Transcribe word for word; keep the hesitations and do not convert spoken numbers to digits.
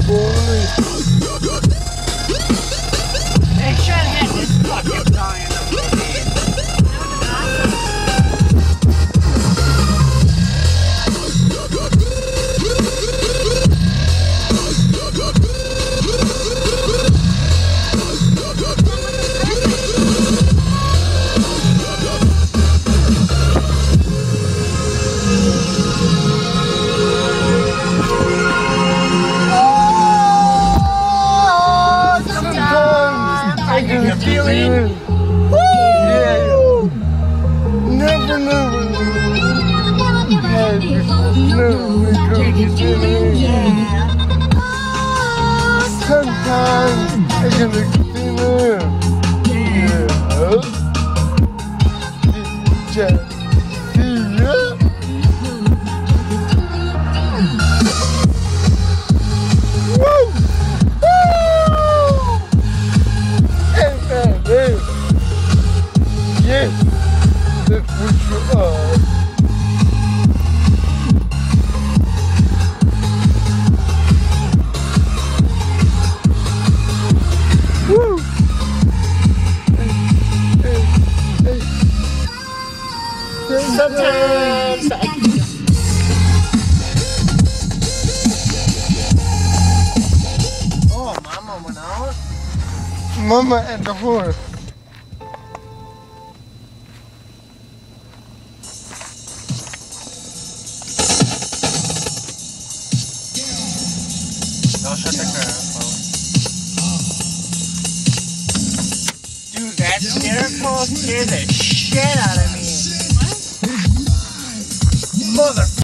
They should hit this fucking song in the movie. I get the feeling. Woo! Yeah. Never, never, never, never get the feeling. Sometimes I get the feeling. Yeah. Just see ya. Woo! Yes, that's what you are. Woo! Hey, hey, hey. Sometimes I Oh, Mama went out? Mama and the horse. Don't shut the car off. Dude, that scarecrow scared the shit out of me. What? Mother.